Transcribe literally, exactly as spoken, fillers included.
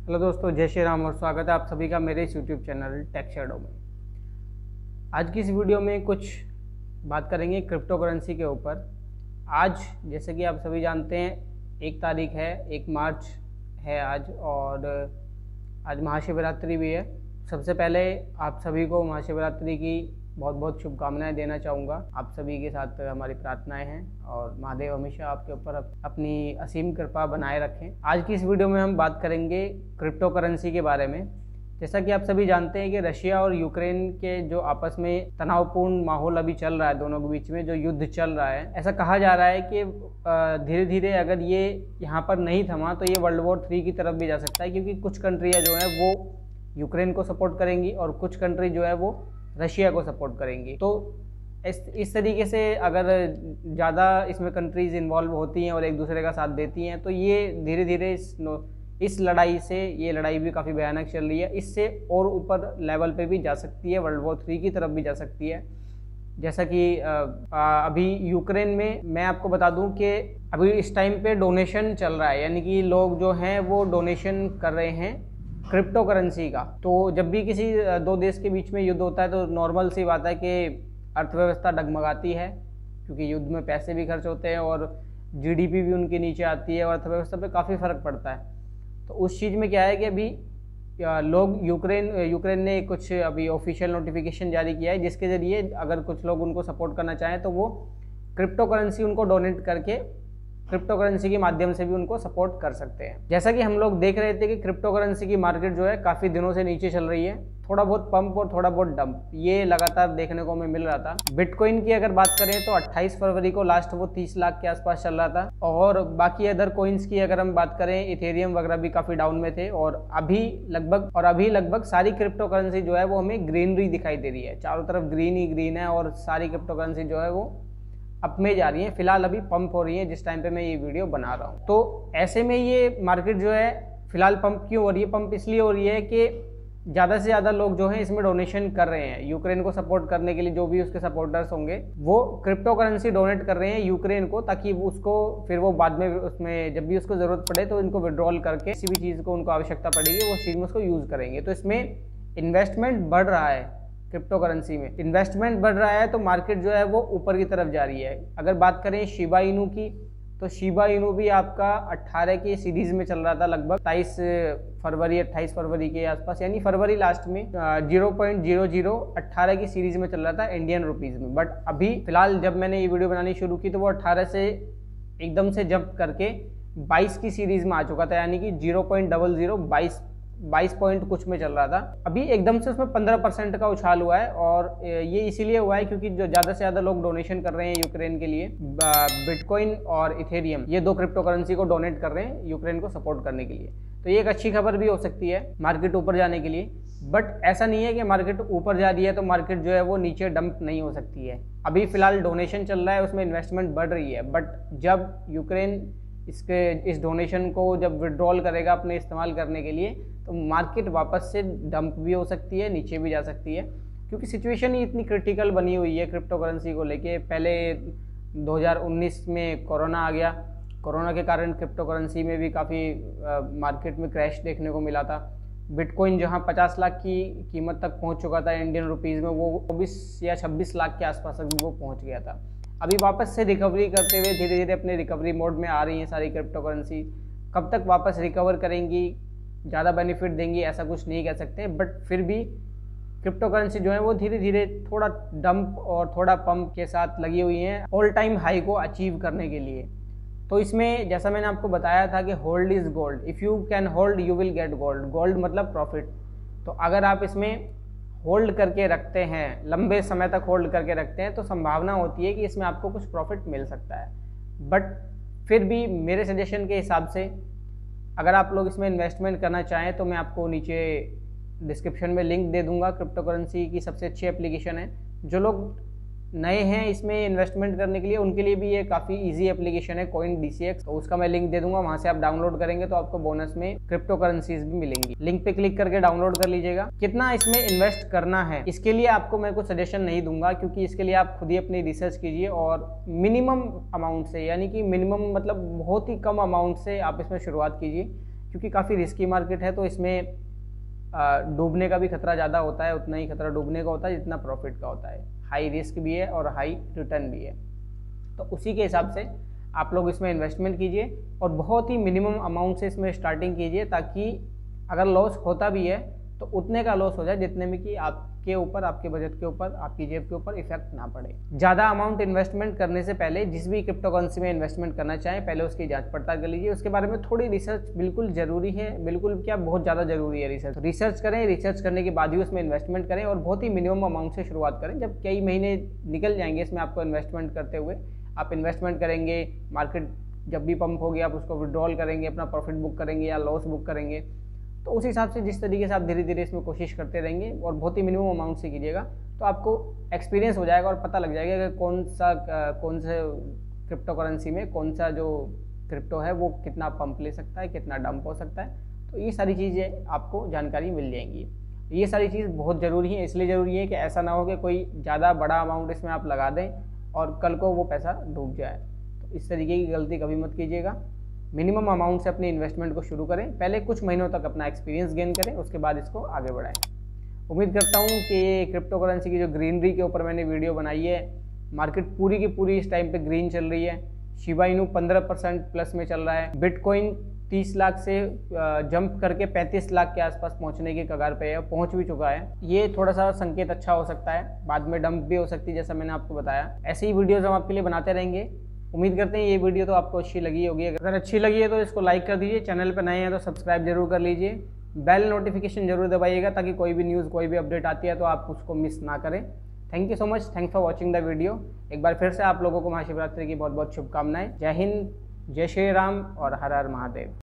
Hello दोस्तों, जय श्री राम और स्वागत है आप सभी का मेरे इस यूट्यूब चैनल टेक शैडो में। आज की इस वीडियो में कुछ बात करेंगे क्रिप्टो करेंसी के ऊपर। आज जैसे कि आप सभी जानते हैं एक तारीख है, एक मार्च है आज, और आज महाशिवरात्रि भी है। सबसे पहले आप सभी को महाशिवरात्रि की बहुत बहुत शुभकामनाएं देना चाहूँगा। आप सभी के साथ हमारी प्रार्थनाएं हैं और महादेव हमेशा आपके ऊपर अपनी असीम कृपा बनाए रखें। आज की इस वीडियो में हम बात करेंगे क्रिप्टो करेंसी के बारे में। जैसा कि आप सभी जानते हैं कि रशिया और यूक्रेन के जो आपस में तनावपूर्ण माहौल अभी चल रहा है, दोनों के बीच में जो युद्ध चल रहा है, ऐसा कहा जा रहा है कि धीरे धीरे अगर ये यहाँ पर नहीं थमा तो ये वर्ल्ड वॉर थ्री की तरफ भी जा सकता है, क्योंकि कुछ कंट्रियाँ जो हैं वो यूक्रेन को सपोर्ट करेंगी और कुछ कंट्री जो है वो रशिया को सपोर्ट करेंगी। तो इस इस तरीके से अगर ज़्यादा इसमें कंट्रीज़ इन्वॉल्व होती हैं और एक दूसरे का साथ देती हैं तो ये धीरे धीरे इस इस लड़ाई से, ये लड़ाई भी काफ़ी भयानक चल रही है, इससे और ऊपर लेवल पे भी जा सकती है, वर्ल्ड वॉर थ्री की तरफ भी जा सकती है। जैसा कि अभी यूक्रेन में मैं आपको बता दूं कि अभी इस टाइम पे डोनेशन चल रहा है, यानी कि लोग जो हैं वो डोनेशन कर रहे हैं क्रिप्टो करेंसी का। तो जब भी किसी दो देश के बीच में युद्ध होता है तो नॉर्मल सी बात है कि अर्थव्यवस्था डगमगाती है, क्योंकि युद्ध में पैसे भी खर्च होते हैं और जीडीपी भी उनके नीचे आती है और अर्थव्यवस्था पे काफ़ी फ़र्क पड़ता है। तो उस चीज़ में क्या है कि अभी लोग यूक्रेन यूक्रेन ने कुछ अभी ऑफिशियल नोटिफिकेशन जारी किया है, जिसके ज़रिए अगर कुछ लोग उनको सपोर्ट करना चाहें तो वो क्रिप्टो करेंसी उनको डोनेट करके क्रिप्टो करेंसी के माध्यम से भी उनको सपोर्ट कर सकते हैं। जैसा कि हम लोग देख रहे थे कि क्रिप्टो करेंसी की मार्केट जो है काफ़ी दिनों से नीचे चल रही है, थोड़ा बहुत पंप और थोड़ा बहुत डंप ये लगातार देखने को हमें मिल रहा था। बिटकॉइन की अगर बात करें तो अट्ठाईस फरवरी को लास्ट वो तीस लाख के आसपास चल रहा था, और बाकी अदर कोइंस की अगर हम बात करें, इथेरियम वगैरह भी काफ़ी डाउन में थे, और अभी लगभग और अभी लगभग सारी क्रिप्टो करेंसी जो है वो हमें ग्रीनरी दिखाई दे रही है, चारों तरफ ग्रीन ही ग्रीन है और सारी क्रिप्टो करेंसी जो है वो अप में जा रही है। फिलहाल अभी पंप हो रही है जिस टाइम पे मैं ये वीडियो बना रहा हूँ। तो ऐसे में ये मार्केट जो है फिलहाल पंप क्यों हो रही है? पंप इसलिए हो रही है कि ज़्यादा से ज़्यादा लोग जो हैं इसमें डोनेशन कर रहे हैं यूक्रेन को सपोर्ट करने के लिए। जो भी उसके सपोर्टर्स होंगे वो क्रिप्टो करेंसी डोनेट कर रहे हैं यूक्रेन को, ताकि उसको फिर वो बाद में उसमें जब भी उसको ज़रूरत पड़े तो इनको विड्रॉल करके किसी भी चीज़ को उनको आवश्यकता पड़ेगी वो चीज़ में उसको यूज़ करेंगे। तो इसमें इन्वेस्टमेंट बढ़ रहा है, क्रिप्टो करेंसी में इन्वेस्टमेंट बढ़ रहा है, तो मार्केट जो है वो ऊपर की तरफ जा रही है। अगर बात करें शिबा इनू की तो शिबा इनू भी आपका अट्ठारह की सीरीज में चल रहा था, लगभग तेईस फरवरी अट्ठाईस फरवरी के आसपास, यानी फरवरी लास्ट में जीरो पॉइंट जीरो जीरो अट्ठारह की सीरीज में चल रहा था इंडियन रुपीज में। बट अभी फिलहाल जब मैंने ये वीडियो बनानी शुरू की तो वो अट्ठारह से एकदम से जंप करके बाईस की सीरीज में आ चुका था, यानी कि जीरो पॉइंट डबल जीरो बाईस बाईस पॉइंट कुछ में चल रहा था। अभी एकदम से उसमें पंद्रह परसेंट का उछाल हुआ है, और ये इसीलिए हुआ है क्योंकि जो ज़्यादा से ज़्यादा लोग डोनेशन कर रहे हैं यूक्रेन के लिए। बिटकॉइन और इथेरियम ये दो क्रिप्टो करेंसी को डोनेट कर रहे हैं यूक्रेन को सपोर्ट करने के लिए। तो ये एक अच्छी खबर भी हो सकती है मार्केट ऊपर जाने के लिए। बट ऐसा नहीं है कि मार्केट ऊपर जा रही है तो मार्केट जो है वो नीचे डंप नहीं हो सकती है। अभी फिलहाल डोनेशन चल रहा है, उसमें इन्वेस्टमेंट बढ़ रही है, बट जब यूक्रेन इसके इस डोनेशन को जब विड्रॉल करेगा अपने इस्तेमाल करने के लिए तो मार्केट वापस से डंप भी हो सकती है, नीचे भी जा सकती है, क्योंकि सिचुएशन ही इतनी क्रिटिकल बनी हुई है क्रिप्टो करेंसी को लेके। पहले दो हज़ार उन्नीस में कोरोना आ गया, कोरोना के कारण क्रिप्टो करेंसी में भी काफ़ी मार्केट में क्रैश देखने को मिला था। बिटकॉइन जहां पचास लाख की कीमत तक पहुंच चुका था इंडियन रुपीज़ में, वो चौबीस या छब्बीस लाख के आसपास तक वो पहुँच गया था। अभी वापस से रिकवरी करते हुए धीरे धीरे अपने रिकवरी मोड में आ रही हैं सारी क्रिप्टो करेंसी। कब तक वापस रिकवर करेंगी, ज़्यादा बेनिफिट देंगी, ऐसा कुछ नहीं कह सकते, बट फिर भी क्रिप्टो करेंसी जो है वो धीरे धीरे थोड़ा डंप और थोड़ा पंप के साथ लगी हुई हैं ऑल टाइम हाई को अचीव करने के लिए। तो इसमें जैसा मैंने आपको बताया था कि hold is gold, if you can hold you will get gold. Gold मतलब प्रॉफिट। तो अगर आप इसमें होल्ड करके रखते हैं, लंबे समय तक होल्ड करके रखते हैं, तो संभावना होती है कि इसमें आपको कुछ प्रॉफिट मिल सकता है। बट फिर भी मेरे सजेशन के हिसाब से अगर आप लोग इसमें इन्वेस्टमेंट करना चाहें तो मैं आपको नीचे डिस्क्रिप्शन में लिंक दे दूंगा। क्रिप्टो करेंसी की सबसे अच्छी एप्लीकेशन है। जो लोग नए हैं इसमें इन्वेस्टमेंट करने के लिए उनके लिए भी ये काफ़ी इजी एप्लीकेशन है, कॉइन डी सी एक्स। तो उसका मैं लिंक दे दूंगा, वहां से आप डाउनलोड करेंगे तो आपको बोनस में क्रिप्टो करेंसीज भी मिलेंगी। लिंक पे क्लिक करके डाउनलोड कर लीजिएगा। कितना इसमें इन्वेस्ट करना है इसके लिए आपको मैं कुछ सजेशन नहीं दूंगा, क्योंकि इसके लिए आप खुद ही अपनी रिसर्च कीजिए और मिनिमम अमाउंट से, यानी कि मिनिमम मतलब बहुत ही कम अमाउंट से आप इसमें शुरुआत कीजिए, क्योंकि काफ़ी रिस्की मार्केट है, तो इसमें डूबने का भी खतरा ज़्यादा होता है, उतना ही खतरा डूबने का होता है जितना प्रॉफिट का होता है। हाई रिस्क भी है और हाई रिटर्न भी है, तो उसी के हिसाब से आप लोग इसमें इन्वेस्टमेंट कीजिए और बहुत ही मिनिमम अमाउंट से इसमें स्टार्टिंग कीजिए, ताकि अगर लॉस होता भी है तो उतने का लॉस हो जाए जितने में कि आपके ऊपर, आपके बजट के ऊपर, आपकी जेब के ऊपर इफेक्ट ना पड़े। ज़्यादा अमाउंट इन्वेस्टमेंट करने से पहले जिस भी क्रिप्टो करेंसी में इन्वेस्टमेंट करना चाहें, पहले उसकी जांच पड़ताल कर लीजिए। उसके बारे में थोड़ी रिसर्च बिल्कुल ज़रूरी है, बिल्कुल क्या बहुत ज़्यादा ज़रूरी है रिसर्च। रिसर्च करें, रिसर्च करने के बाद ही उसमें इन्वेस्टमेंट करें और बहुत ही मिनिमम अमाउंट से शुरुआत करें। जब कई महीने निकल जाएंगे इसमें आपको इन्वेस्टमेंट करते हुए, आप इन्वेस्टमेंट करेंगे, मार्केट जब भी पंप होगी आप उसको विड्रॉल करेंगे, अपना प्रॉफिट बुक करेंगे या लॉस बुक करेंगे, तो उस हिसाब से जिस तरीके से आप धीरे धीरे इसमें कोशिश करते रहेंगे और बहुत ही मिनिमम अमाउंट से कीजिएगा, तो आपको एक्सपीरियंस हो जाएगा और पता लग जाएगा कि कौन सा कौन से क्रिप्टो करेंसी में कौन सा जो क्रिप्टो है वो कितना पंप ले सकता है, कितना डंप हो सकता है। तो ये सारी चीज़ें आपको जानकारी मिल जाएंगी। ये सारी चीज़ बहुत ज़रूरी है, इसलिए ज़रूरी है कि ऐसा ना हो कि कोई ज़्यादा बड़ा अमाउंट इसमें आप लगा दें और कल को वो पैसा डूब जाए। तो इस तरीके की गलती कभी मत कीजिएगा। मिनिमम अमाउंट से अपनी इन्वेस्टमेंट को शुरू करें, पहले कुछ महीनों तक अपना एक्सपीरियंस गेन करें, उसके बाद इसको आगे बढ़ाएं। उम्मीद करता हूँ कि ये क्रिप्टो करेंसी की जो ग्रीनरी के ऊपर मैंने वीडियो बनाई है, मार्केट पूरी की पूरी इस टाइम पे ग्रीन चल रही है। शिबा इनू पंद्रह परसेंट प्लस में चल रहा है। बिटकॉइन तीस लाख से जंप करके पैंतीस लाख के आसपास पहुंचने की कगार पे है, पहुंच भी चुका है। ये थोड़ा सा संकेत अच्छा हो सकता है, बाद में डंप भी हो सकती है, जैसा मैंने आपको बताया। ऐसे ही वीडियोस हम आपके लिए बनाते रहेंगे। उम्मीद करते हैं ये वीडियो तो आपको अच्छी लगी होगी। अगर अच्छी लगी है तो इसको लाइक कर दीजिए, चैनल पर नए हैं तो सब्सक्राइब जरूर कर लीजिए, बेल नोटिफिकेशन जरूर दबाइएगा ताकि कोई भी न्यूज़, कोई भी अपडेट आती है तो आप उसको मिस ना करें। Thank you so much, thanks for watching the video. एक बार फिर से आप लोगों को महाशिवरात्रि की बहुत बहुत शुभकामनाएं। जय हिंद, जय श्री राम और हर हर महादेव।